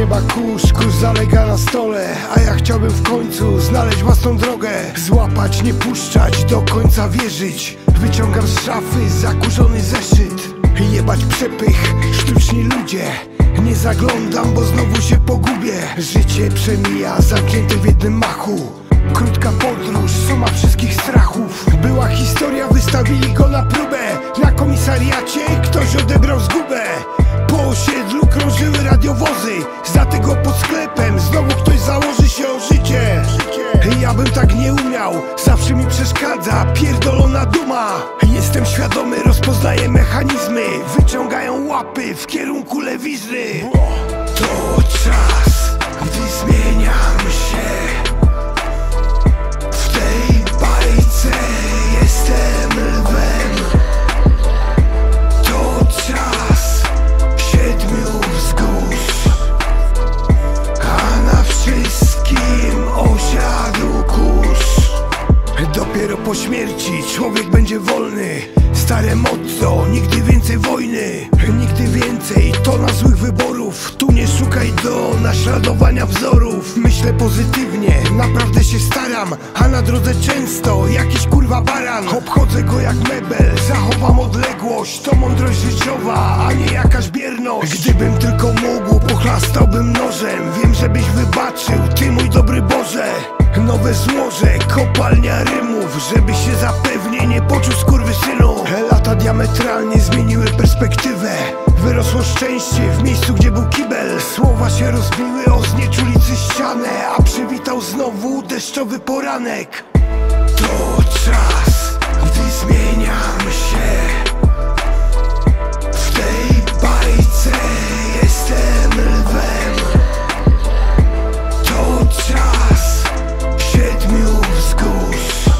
Trzeba kurz zalega na stole, a ja chciałbym w końcu znaleźć własną drogę. Złapać, nie puszczać, do końca wierzyć. Wyciągam z szafy zakurzony zeszyt. Jebać przepych, sztuczni ludzie. Nie zaglądam, bo znowu się pogubię. Życie przemija zamknięte w jednym machu. Krótka podróż, suma wszystkich strachów. Była historia, wystawili go na próbę. Na komisariacie ktoś odebrał zgubę. Po osiedlu krążyły radiowozy. Za tego pod sklepem znowu ktoś założy się o życie. Ja bym tak nie umiał, zawsze mi przeszkadza pierdolona duma. Jestem świadomy, rozpoznaję mechanizmy. Wyciągają łapy w kierunku lewizny. To czas, gdy zmieniam się. W tej bajce jestem lwem. To czas 7 wzgórz, a na wszystkim osiadł kurz. Dopiero po śmierci człowiek będzie wolny. Stare motto, nigdy więcej wojny. Nigdy więcej tona złych wyborów. Tu nie szukaj do naśladowania wzorów. Myślę pozytywnie, naprawdę się staram. A na drodze często jakiś kurwa baran. Obchodzę go jak mebel, zachowam odległość. To mądrość życiowa, a nie jakaś bierność. Gdybym tylko mógł, pochlastałbym nożem. Wiem, żebyś wybaczył, ty mój dobry Boże. Nowe złoże, kopalnia rymów. Żeby się zapewnie nie poczuł skurwysynu. Lata diametralnie zmieniły perspektywę. Wyrosło szczęście w miejscu, gdzie był kibel. Słowa się rozbiły o znieczulicy ścianę, a przywitał znowu deszczowy poranek. To czas, gdy zmieniam się. W tej bajce jestem lwem. To czas 7 wzgórz,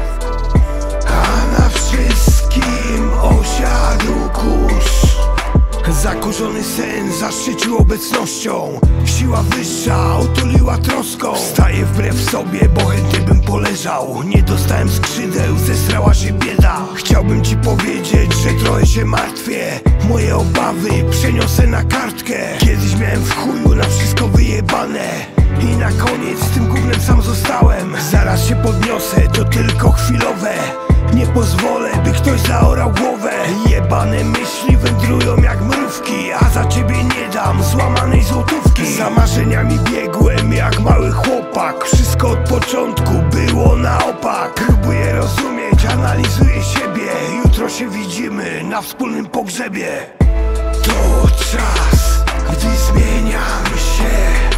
a na wszystkim osiadł kurz. Zakurzony sen zaszczycił obecnością. Siła wyższa otuliła troską. Wstaję wbrew sobie, bo chętnie bym poleżał. Nie dostałem skrzydeł, zesrała się bieda. Chciałbym ci powiedzieć, że trochę się martwię. Moje obawy przeniosę na kartkę. Kiedyś miałem w chuju na wszystko wyjebane. I na koniec tym gównem sam zostałem. Zaraz się podniosę, to tylko chwilowe. Nie pozwolę, by ktoś zaorał głowę. Jebane myśli wędrują jak mrówki, a za ciebie nie dam złamanej złotówki. Za marzeniami biegłem jak mały chłopak. Wszystko od początku było na opak. Próbuję rozumieć, analizuję siebie. Jutro się widzimy na wspólnym pogrzebie. To czas, gdy zmieniam się.